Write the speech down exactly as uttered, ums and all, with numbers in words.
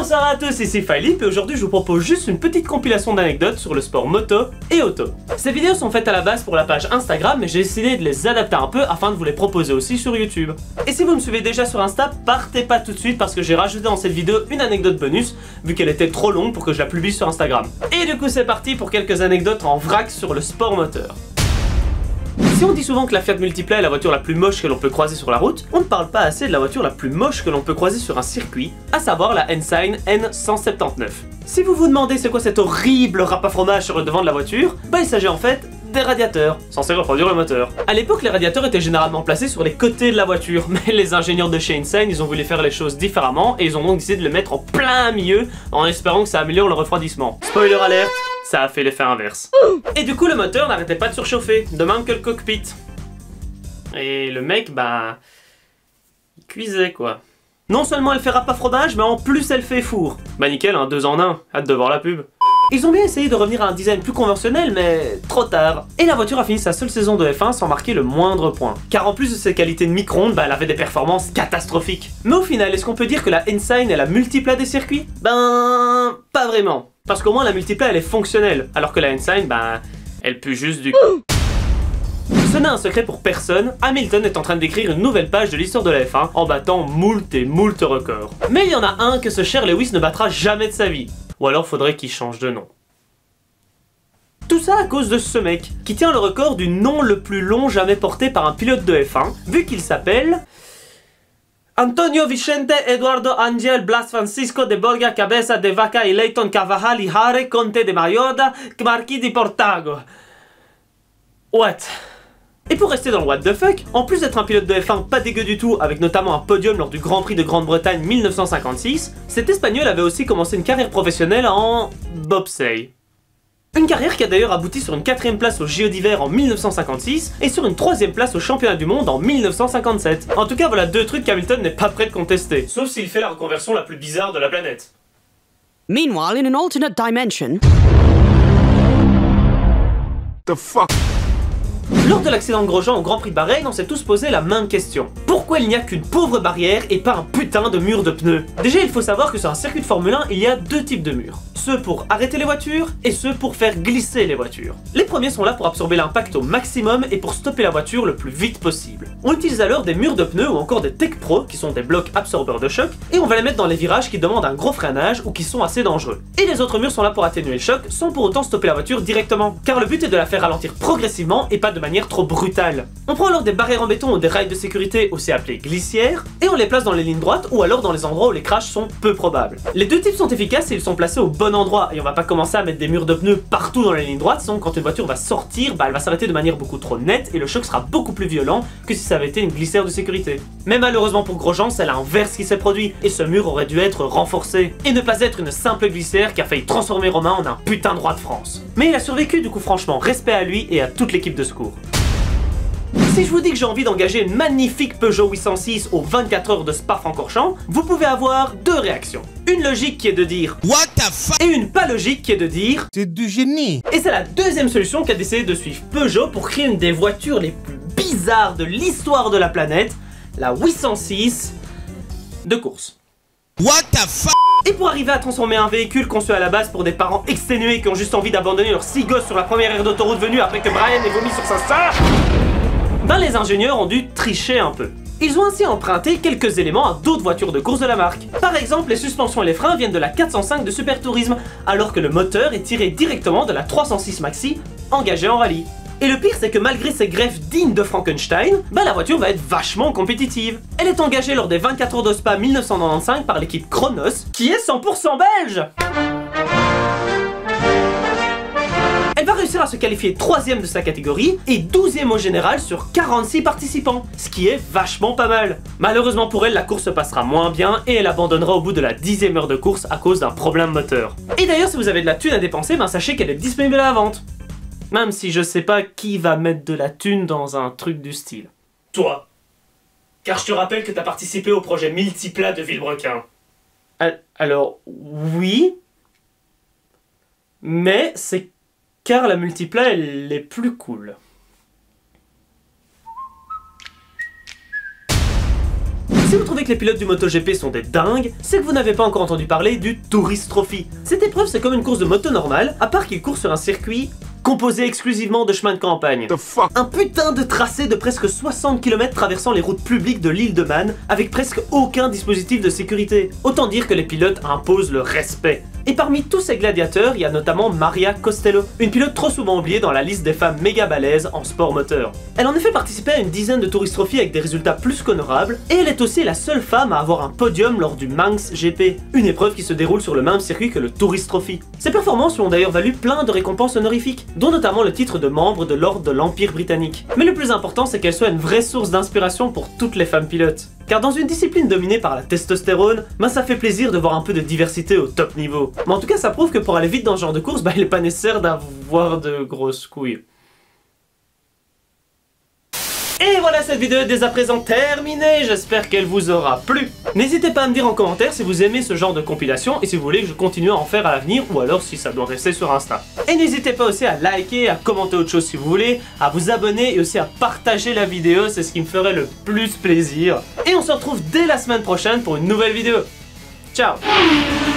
Bonsoir à tous, ici Philippe et aujourd'hui je vous propose juste une petite compilation d'anecdotes sur le sport moto et auto. Ces vidéos sont faites à la base pour la page Instagram mais j'ai décidé de les adapter un peu afin de vous les proposer aussi sur YouTube. Et si vous me suivez déjà sur Insta, partez pas tout de suite parce que j'ai rajouté dans cette vidéo une anecdote bonus vu qu'elle était trop longue pour que je la publie sur Instagram. Et du coup c'est parti pour quelques anecdotes en vrac sur le sport moteur. Si on dit souvent que la Fiat Multipla est la voiture la plus moche que l'on peut croiser sur la route, on ne parle pas assez de la voiture la plus moche que l'on peut croiser sur un circuit, à savoir la Ensign N cent soixante-dix-neuf. Si vous vous demandez c'est quoi cet horrible râpe à fromage sur le devant de la voiture, bah il s'agit en fait des radiateurs, censés refroidir le moteur. A l'époque, les radiateurs étaient généralement placés sur les côtés de la voiture, mais les ingénieurs de chez Ensign, ils ont voulu faire les choses différemment et ils ont donc décidé de le mettre en plein milieu en espérant que ça améliore le refroidissement. Spoiler alert, ça a fait l'effet inverse. Et du coup, le moteur n'arrêtait pas de surchauffer, de même que le cockpit. Et le mec, bah... il cuisait quoi. Non seulement elle fait râpe à fromage, mais en plus elle fait four. Bah nickel, hein, deux en un, hâte de voir la pub. Ils ont bien essayé de revenir à un design plus conventionnel, mais trop tard. Et la voiture a fini sa seule saison de F un sans marquer le moindre point. Car en plus de ses qualités de micro-ondes, bah elle avait des performances catastrophiques. Mais au final, est-ce qu'on peut dire que la Ensign est la Multipla des circuits? Ben... pas vraiment. Parce qu'au moins la Multipla elle est fonctionnelle, alors que la Ensign, bah... elle pue juste du... Ce n'est un secret pour personne, Hamilton est en train d'écrire une nouvelle page de l'histoire de la F un en battant moult et moult records. Mais il y en a un que ce cher Lewis ne battra jamais de sa vie. Ou alors faudrait qu'il change de nom. Tout ça à cause de ce mec, qui tient le record du nom le plus long jamais porté par un pilote de F un, vu qu'il s'appelle... Antonio Vicente Eduardo Angel Blas Francisco de Borja Cabeza de Vaca y Leighton Carvajal y Jare Conte de Mayoda Marquis di Portago. What? Et pour rester dans le what the fuck, en plus d'être un pilote de F un pas dégueu du tout, avec notamment un podium lors du Grand Prix de Grande-Bretagne mille neuf cent cinquante-six, cet espagnol avait aussi commencé une carrière professionnelle en... bobsleigh. Une carrière qui a d'ailleurs abouti sur une quatrième place au J O d'hiver en mille neuf cent cinquante-six et sur une troisième place au championnat du monde en mille neuf cent cinquante-sept. En tout cas voilà deux trucs qu'Hamilton n'est pas prêt de contester, sauf s'il fait la reconversion la plus bizarre de la planète. Meanwhile, in an alternate dimension... The fuck? Lors de l'accident de Grosjean au Grand Prix de Bahreïn, on s'est tous posé la même question. Pourquoi il n'y a qu'une pauvre barrière et pas un putain de mur de pneus? Déjà, il faut savoir que sur un circuit de Formule un, il y a deux types de murs. Ceux pour arrêter les voitures et ceux pour faire glisser les voitures. Les premiers sont là pour absorber l'impact au maximum et pour stopper la voiture le plus vite possible. On utilise alors des murs de pneus ou encore des Tech Pro, qui sont des blocs absorbeurs de choc, et on va les mettre dans les virages qui demandent un gros freinage ou qui sont assez dangereux. Et les autres murs sont là pour atténuer le choc, sans pour autant stopper la voiture directement. Car le but est de la faire ralentir progressivement et pas de manière trop brutale. On prend alors des barrières en béton ou des rails de sécurité, aussi appelées glissières, et on les place dans les lignes droites ou alors dans les endroits où les crashs sont peu probables. Les deux types sont efficaces et ils sont placés au bon endroit, et on va pas commencer à mettre des murs de pneus partout dans les lignes droites, sinon quand une voiture va sortir, bah elle va s'arrêter de manière beaucoup trop nette et le choc sera beaucoup plus violent que si ça avait été une glissière de sécurité. Mais malheureusement pour Grosjean, c'est l'inverse qui s'est produit, et ce mur aurait dû être renforcé, et ne pas être une simple glissière qui a failli transformer Romain en un putain de roi de France. Mais il a survécu, du coup franchement, respect à lui et à toute l'équipe de secours. Si je vous dis que j'ai envie d'engager une magnifique Peugeot huit cent six aux vingt-quatre heures de Spa-Francorchamps, vous pouvez avoir deux réactions. Une logique qui est de dire What the fuck, et une pas logique qui est de dire C'est du génie. Et c'est la deuxième solution qu'a décidé de suivre Peugeot pour créer une des voitures les plus bizarres de l'histoire de la planète, la huit cent six de course. What the fuck? Et pour arriver à transformer un véhicule conçu à la base pour des parents exténués qui ont juste envie d'abandonner leurs six gosses sur la première aire d'autoroute venue après que Brian ait vomi sur sa sœur, ben les ingénieurs ont dû tricher un peu. Ils ont ainsi emprunté quelques éléments à d'autres voitures de course de la marque. Par exemple, les suspensions et les freins viennent de la quatre cent cinq de Super Tourisme, alors que le moteur est tiré directement de la trois cent six Maxi, engagée en rallye. Et le pire, c'est que malgré ces greffes dignes de Frankenstein, bah la voiture va être vachement compétitive. Elle est engagée lors des vingt-quatre heures de Spa mille neuf cent quatre-vingt-quinze par l'équipe Kronos, qui est cent pour cent belge. Elle va réussir à se qualifier troisième de sa catégorie et douzième au général sur quarante-six participants, ce qui est vachement pas mal. Malheureusement pour elle, la course se passera moins bien et elle abandonnera au bout de la dixième heure de course à cause d'un problème moteur. Et d'ailleurs, si vous avez de la thune à dépenser, ben sachez qu'elle est disponible à la vente. Même si je sais pas qui va mettre de la thune dans un truc du style. Toi. Car je te rappelle que t'as participé au projet Multipla de Villebrequin. Alors, oui. Mais c'est car la Multipla, elle est plus cool. Si Si vous trouvez que les pilotes du MotoGP sont des dingues, c'est que vous n'avez pas encore entendu parler du Tourist Trophy. Cette épreuve c'est comme une course de moto normale, à part qu'il court sur un circuit composé exclusivement de chemins de campagne. The fuck? Un putain de tracé de presque soixante kilomètres traversant les routes publiques de l'île de Man, avec presque aucun dispositif de sécurité. Autant dire que les pilotes imposent le respect. Et parmi tous ces gladiateurs, il y a notamment Maria Costello, une pilote trop souvent oubliée dans la liste des femmes méga balèzes en sport moteur. Elle a en effet participé à une dizaine de Tourist Trophy avec des résultats plus qu'honorables, et elle est aussi la seule femme à avoir un podium lors du Manx G P, une épreuve qui se déroule sur le même circuit que le Tourist Trophy. Ses performances lui ont d'ailleurs valu plein de récompenses honorifiques, dont notamment le titre de membre de l'ordre de l'Empire britannique. Mais le plus important, c'est qu'elle soit une vraie source d'inspiration pour toutes les femmes pilotes. Car dans une discipline dominée par la testostérone, ben ça fait plaisir de voir un peu de diversité au top niveau. Mais en tout cas, ça prouve que pour aller vite dans ce genre de course, bah il est pas nécessaire d'avoir de grosses couilles. Et voilà, cette vidéo est dès à présent terminée, j'espère qu'elle vous aura plu. N'hésitez pas à me dire en commentaire si vous aimez ce genre de compilation et si vous voulez que je continue à en faire à l'avenir ou alors si ça doit rester sur Insta. Et n'hésitez pas aussi à liker, à commenter autre chose si vous voulez, à vous abonner et aussi à partager la vidéo, c'est ce qui me ferait le plus plaisir. Et on se retrouve dès la semaine prochaine pour une nouvelle vidéo. Ciao!